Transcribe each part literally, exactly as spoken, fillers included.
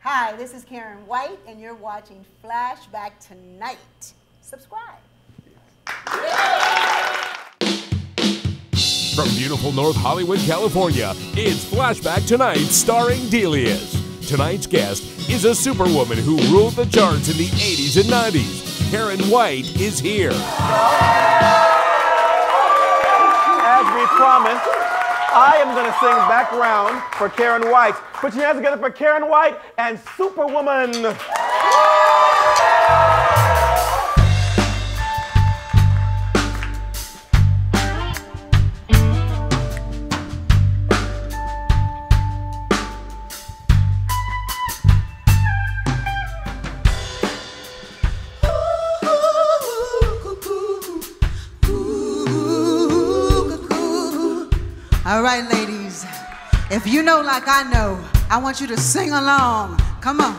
Hi, this is Karyn White, and you're watching Flashback tonight. Subscribe. From beautiful North Hollywood, California, it's Flashback Tonight starring Delius. Tonight's guest is a superwoman who ruled the charts in the eighties and nineties. Karyn White is here. As we promised, I am going to sing background for Karyn White. Put your hands together for Karyn White and Superwoman. All right, ladies, if you know like I know, I want you to sing along. Come on.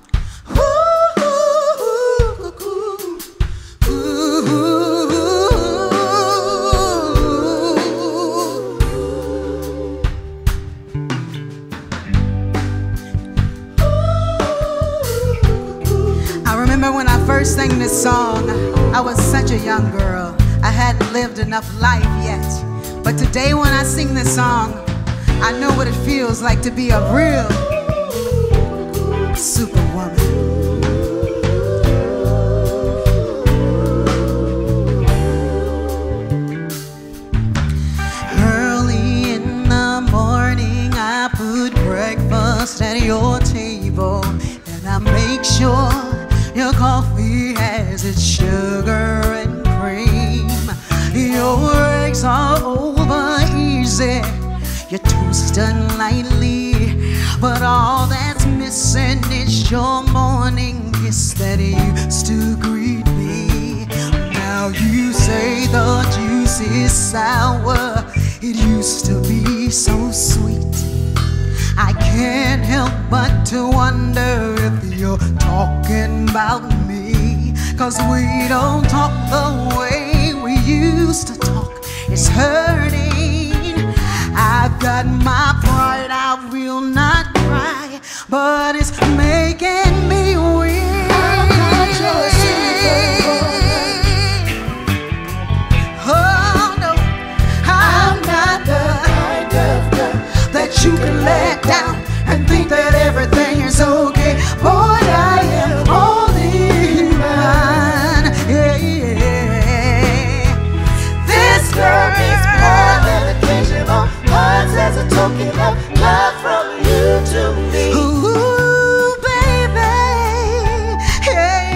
I remember when I first sang this song, I was such a young girl. I hadn't lived enough life yet. But today when I sing this song, I know what it feels like to be a real superwoman. Early in the morning, I put breakfast at your table, and I make sure your coffee has its sugar and cream. Your eggs are over easy, you toast them lightly, but all that's missing is your morning kiss that used to greet me. Now you say the juice is sour, it used to be so sweet. I can't help but to wonder if you're talking about me, 'cause we don't talk the way we used to talk. It's hurting. I've got my pride, I will not cry, but it's making me weak. I'm not your superwoman. Oh no, I'm not the kind of girl that you can let down and think that everything is okay. Boy, I am only human. Yeah, yeah. This girl is more than occasional. Hearts as a token of love from you to me. Ooh, baby, yeah,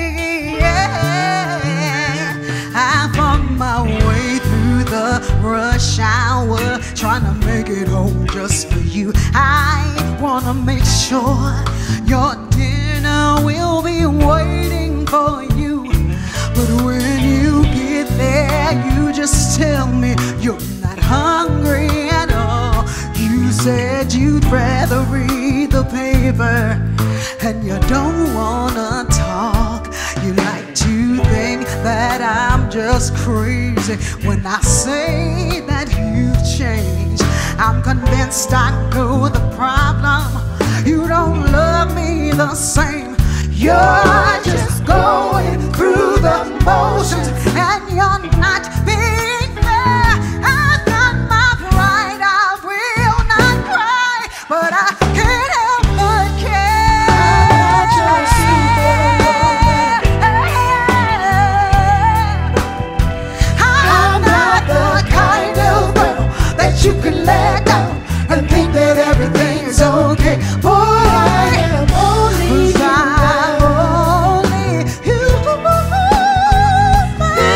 yeah. I found my way through the rush hour, trying to make it home just for you. I wanna make sure your dinner will be waiting for you, but when you get there, you just tell me you're not hungry at all. You said you'd rather read the paper, and you don't wanna talk. You like to think that I'm just crazy when I say that you've changed. I'm convinced I know the problem. You don't love me the same. You're just going through the motions, and you're not being fair. I've got my pride, I will not cry, but I can't help but care. I'm not the kind of girl that you can let down and think that everything is okay. Boy, I am only human.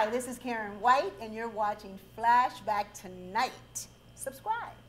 Hi, this is Karyn White, and you're watching Flashback Tonight. Subscribe.